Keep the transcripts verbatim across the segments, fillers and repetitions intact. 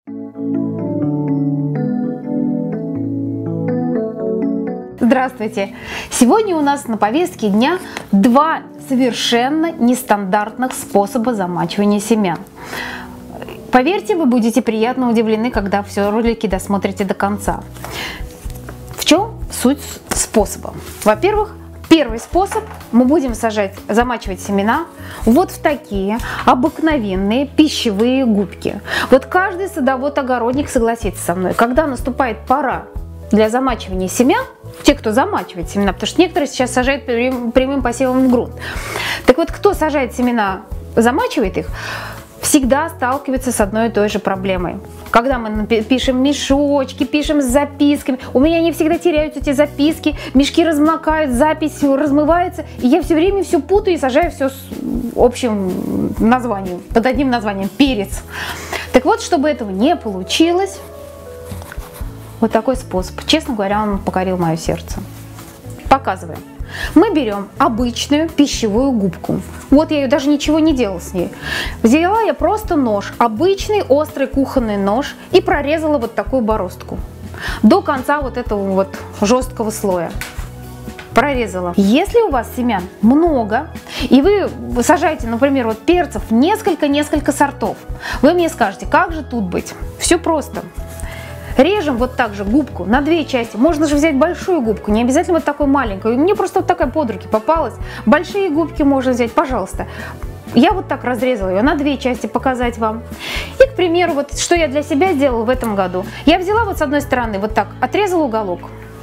Здравствуйте! Сегодня у нас на повестке дня два совершенно нестандартных способа замачивания семян. Поверьте, вы будете приятно удивлены, когда все ролики досмотрите до конца. В чем суть способа? Во-первых, первый способ: мы будем сажать, замачивать семена вот в такие обыкновенные пищевые губки. Вот каждый садовод-огородник согласится со мной, когда наступает пора для замачивания семян, те, кто замачивает семена, потому что некоторые сейчас сажают прямым посевом в грунт. Так вот, кто сажает семена, замачивает их, всегда сталкивается с одной и той же проблемой. Когда мы пишем мешочки, пишем с записками, у меня не всегда теряются эти записки, мешки размокают, запись размывается, и я все время все путаю и сажаю все с общим названием, под одним названием – перец. Так вот, чтобы этого не получилось, вот такой способ. Честно говоря, он покорил мое сердце. Показываем. Мы берем обычную пищевую губку. Вот я ее даже ничего не делала с ней. Взяла я просто нож, обычный острый кухонный нож, и прорезала вот такую бороздку до конца вот этого вот жесткого слоя. Прорезала. Если у вас семян много, и вы сажаете, например, вот перцев несколько-несколько сортов, вы мне скажете, как же тут быть? Все просто. Режем вот так же губку на две части. Можно же взять большую губку, не обязательно вот такую маленькую. Мне просто вот такая под руки попалась. Большие губки можно взять, пожалуйста. Я вот так разрезала ее на две части, показать вам. И, к примеру, вот что я для себя сделала в этом году. Я взяла вот с одной стороны вот так, отрезала уголок.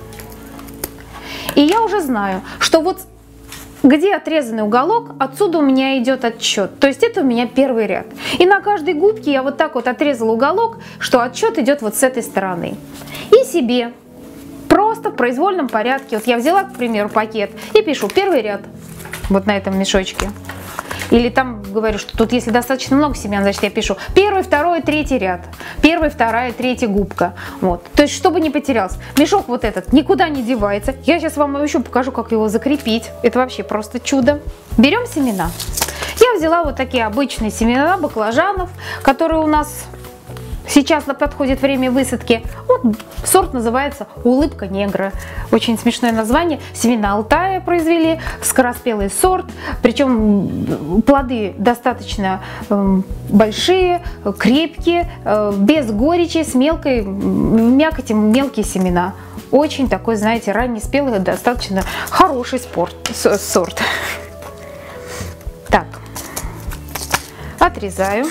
И я уже знаю, что вот где отрезанный уголок, отсюда у меня идет отсчет. То есть это у меня первый ряд. И на каждой губке я вот так вот отрезала уголок, что отсчет идет вот с этой стороны. И себе просто в произвольном порядке. Вот я взяла, к примеру, пакет и пишу первый ряд вот на этом мешочке. Или там говорю, что тут если достаточно много семян, значит я пишу первый, второй, третий ряд. Первый, вторая, третья губка. Вот. То есть, чтобы не потерялся. Мешок вот этот никуда не девается. Я сейчас вам еще покажу, как его закрепить. Это вообще просто чудо. Берем семена. Я взяла вот такие обычные семена баклажанов, которые у нас сейчас подходит время высадки. Вот сорт называется «Улыбка негра». Очень смешное название. Семена Алтая произвели, скороспелый сорт. Причем плоды достаточно э, большие, крепкие, э, без горечи, с мелкой мякотью, мелкие семена. Очень такой, знаете, раннеспелый, достаточно хороший спорт, сорт. Так, отрезаю.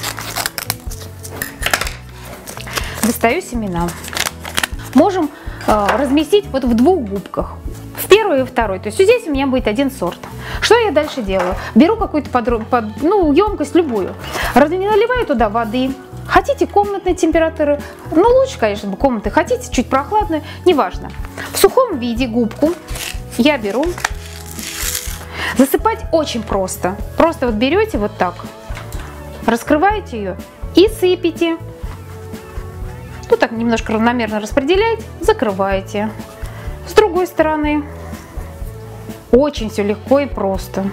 Достаю семена. Можем э, разместить вот в двух губках. В первой и второй. То есть здесь у меня будет один сорт. Что я дальше делаю? Беру какую-то под, под, ну, емкость любую. Наливаю туда воды. Хотите комнатной температуры? Ну, лучше, конечно, комнаты. Хотите чуть прохладную? Неважно. В сухом виде губку я беру. Засыпать очень просто. Просто вот берете вот так, раскрываете ее и сыпите. Вот так немножко равномерно распределяете, закрываете. С другой стороны очень все легко и просто.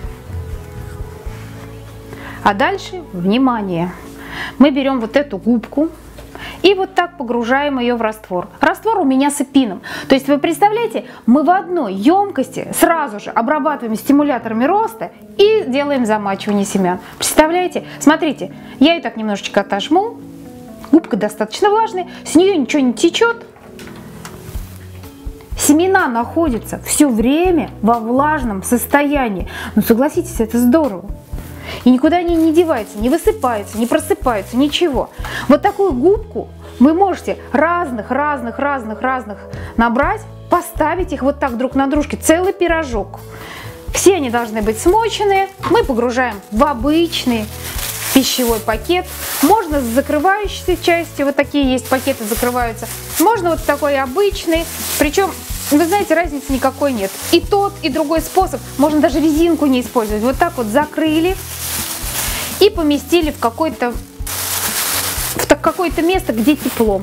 А дальше, внимание, мы берем вот эту губку и вот так погружаем ее в раствор. Раствор у меня с эпином. То есть вы представляете, мы в одной емкости сразу же обрабатываем стимуляторами роста и делаем замачивание семян. Представляете? Смотрите, я ее так немножечко отожму. Губка достаточно влажная, с нее ничего не течет. Семена находятся все время во влажном состоянии. Ну, согласитесь, это здорово. И никуда они не деваются, не высыпаются, не просыпаются, ничего. Вот такую губку вы можете разных, разных, разных, разных набрать, поставить их вот так друг на дружке, целый пирожок. Все они должны быть смоченные. Мы погружаем в обычный пищевой пакет. Можно с закрывающейся частью, вот такие есть пакеты, закрываются. Можно вот такой обычный, причем, вы знаете, разницы никакой нет. И тот, и другой способ, можно даже резинку не использовать. Вот так вот закрыли и поместили в какое-то в какое-то место, где тепло.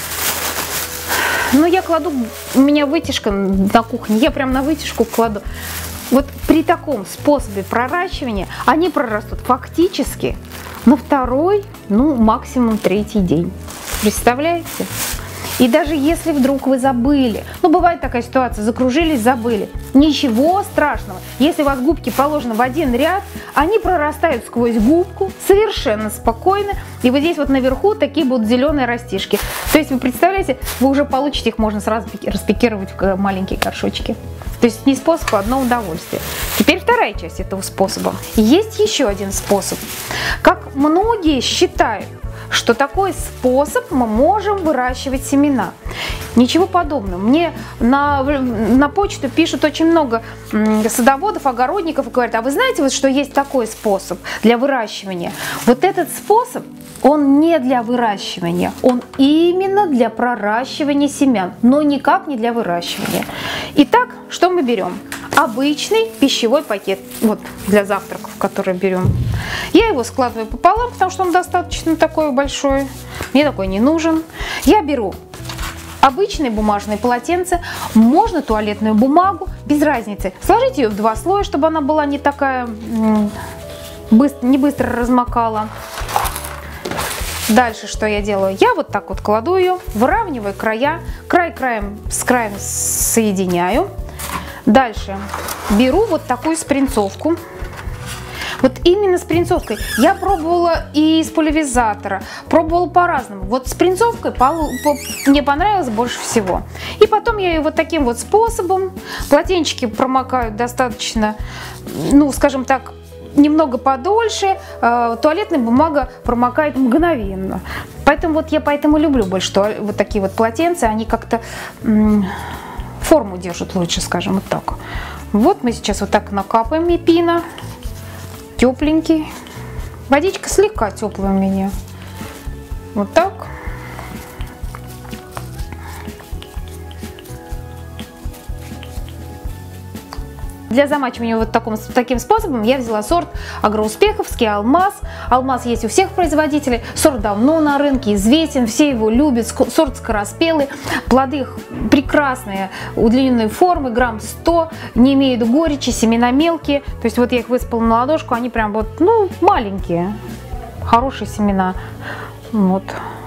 Но я кладу, у меня вытяжка на кухне, я прям на вытяжку кладу. Вот при таком способе проращивания они прорастут фактически на второй, ну максимум третий день. Представляете? И даже если вдруг вы забыли, ну бывает такая ситуация, закружились, забыли, ничего страшного. Если у вас губки положены в один ряд, они прорастают сквозь губку совершенно спокойно. И вот здесь вот наверху такие будут зеленые растишки. То есть вы представляете, вы уже получите их, можно сразу распекировать в маленькие горшочки. То есть не способ, а одно удовольствие. Теперь вторая часть этого способа. Есть еще один способ. Как многие считают, что такой способ мы можем выращивать семена. Ничего подобного. Мне на, на почту пишут очень много садоводов, огородников и говорят, а вы знаете, вот, что есть такой способ для выращивания? Вот этот способ, он не для выращивания, он именно для проращивания семян, но никак не для выращивания. Итак, что мы берем? Обычный пищевой пакет, вот для завтраков, который берем. Я его складываю пополам, потому что он достаточно такой большой. Мне такой не нужен. Я беру обычные бумажные полотенца, можно туалетную бумагу, без разницы. Сложите ее в два слоя, чтобы она была не такая, быстро, не быстро размокала. Дальше что я делаю? Я вот так вот кладу ее, выравниваю края, край краем с краем соединяю. Дальше беру вот такую спринцовку. Вот именно спринцовкой. Я пробовала и из пульверизатора, пробовала по-разному. Вот спринцовкой мне понравилось больше всего. И потом я ее вот таким вот способом, полотенчики промокают достаточно, ну, скажем так, немного подольше, э, туалетная бумага промокает мгновенно. Поэтому вот я поэтому люблю больше вот такие вот полотенца, они как-то форму держат лучше, скажем, вот так. Вот мы сейчас вот так накапаем мипина. Тепленький. Водичка слегка теплая у меня. Вот так. Для замачивания вот таком, таким способом я взяла сорт агроуспеховский «Алмаз». «Алмаз» есть у всех производителей. Сорт давно на рынке, известен, все его любят. Сорт скороспелый. Плоды прекрасные, удлиненные формы, грамм сто, не имеют горечи, семена мелкие. То есть вот я их высыпала на ладошку, они прям вот, ну, маленькие, хорошие семена. Вот.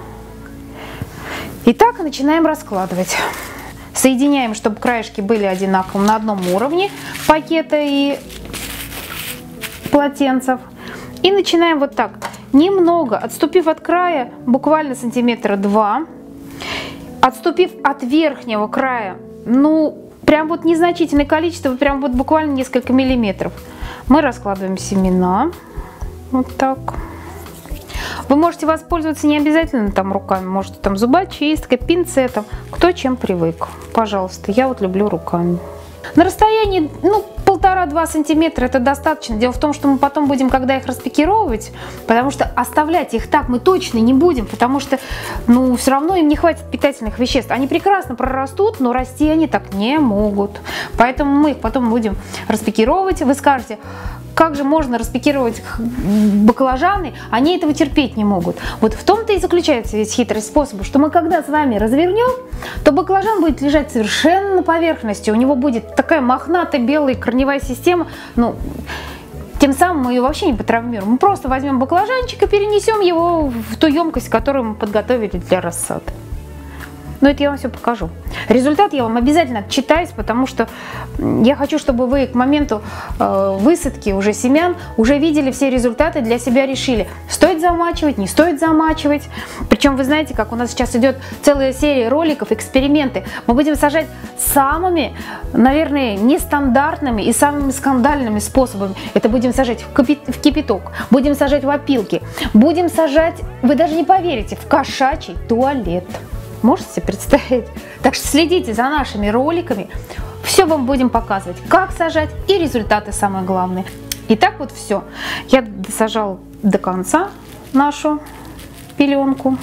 Итак, начинаем раскладывать. Соединяем, чтобы краешки были одинаковым на одном уровне пакета и полотенцев. И начинаем вот так, немного отступив от края, буквально сантиметра два, отступив от верхнего края, ну, прям вот незначительное количество, прям вот буквально несколько миллиметров. Мы раскладываем семена, вот так. Вы можете воспользоваться не обязательно там руками, можете там зубочисткой, пинцетом, кто чем привык. Пожалуйста, я вот люблю руками. На расстоянии, ну, полтора-два сантиметра это достаточно. Дело в том, что мы потом будем, когда их распекировывать, потому что оставлять их так мы точно не будем, потому что, ну, все равно им не хватит питательных веществ. Они прекрасно прорастут, но расти они так не могут. Поэтому мы их потом будем распекировывать. Вы скажете, как же можно распекировать баклажаны, они этого терпеть не могут. Вот в том-то и заключается весь хитрый способ, что мы когда с вами развернем, то баклажан будет лежать совершенно на поверхности, у него будет такая мохнатая белая корневая система, ну, тем самым мы ее вообще не потравмируем. Мы просто возьмем баклажанчик и перенесем его в ту емкость, которую мы подготовили для рассады. Но это я вам все покажу. Результат я вам обязательно отчитаюсь, потому что я хочу, чтобы вы к моменту э, высадки уже семян уже видели все результаты, для себя решили, стоит замачивать, не стоит замачивать. Причем вы знаете, как у нас сейчас идет целая серия роликов, эксперименты. Мы будем сажать самыми, наверное, нестандартными и самыми скандальными способами. Это будем сажать в, в кипяток, будем сажать в опилки, будем сажать, вы даже не поверите, в кошачий туалет. Можете себе представить? Так что следите за нашими роликами. Все вам будем показывать, как сажать и результаты самое главное. Итак, вот все. Я досажал до конца нашу пеленку.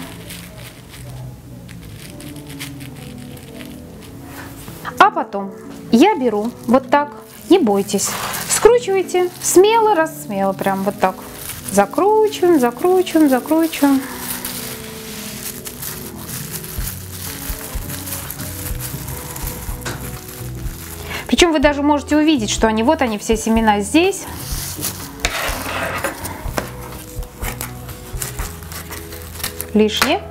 А потом я беру вот так, не бойтесь, скручивайте смело, раз смело, прям вот так. Закручиваем, закручиваем, закручиваем. Причем вы даже можете увидеть, что они, вот они все семена здесь. лишнее.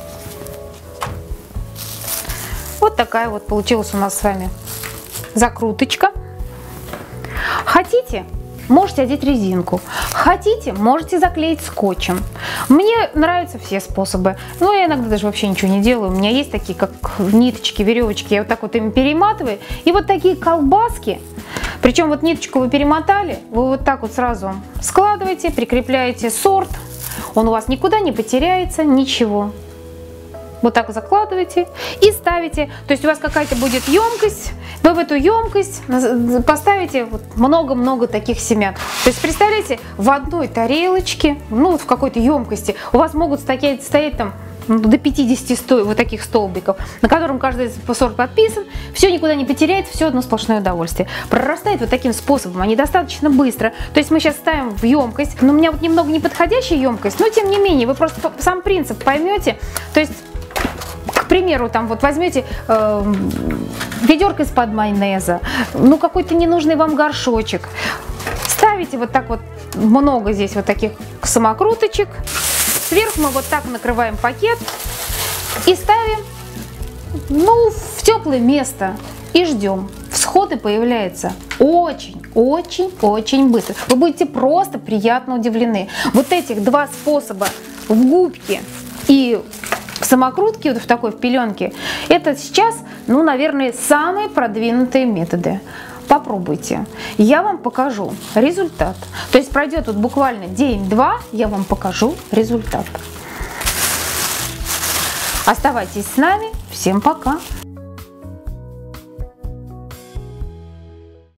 Вот такая вот получилась у нас с вами закруточка. Хотите, можете одеть резинку. Хотите, можете заклеить скотчем. Мне нравятся все способы. Но я иногда даже вообще ничего не делаю. У меня есть такие, как ниточки, веревочки. Я вот так вот ими перематываю. И вот такие колбаски. Причем вот ниточку вы перемотали, вы вот так вот сразу складываете, прикрепляете сорт. Он у вас никуда не потеряется, ничего. Вот так закладываете и ставите. То есть у вас какая-то будет емкость. Вы в эту емкость поставите много-много таких семян. То есть представляете, в одной тарелочке, ну вот в какой-то емкости, у вас могут стоять, стоять там до пятидесяти сто, вот таких столбиков, на котором каждый сорт подписан. Все никуда не потеряется, все одно сплошное удовольствие. Прорастает вот таким способом, они достаточно быстро. То есть мы сейчас ставим в емкость. Но у меня вот немного неподходящая емкость, но тем не менее, вы просто сам принцип поймете. То есть, к примеру, там вот возьмете э, ведерко из-под майонеза, ну какой-то ненужный вам горшочек, ставите вот так вот много здесь вот таких самокруточек, сверху мы вот так накрываем пакет и ставим, ну, в теплое место и ждем. Всходы появляются очень-очень-очень быстро. Вы будете просто приятно удивлены. Вот этих два способа в губке и в самокрутке, вот в такой, в пеленке, это сейчас, ну, наверное, самые продвинутые методы. Попробуйте, я вам покажу результат. То есть пройдет вот буквально день-два, я вам покажу результат. Оставайтесь с нами, всем пока!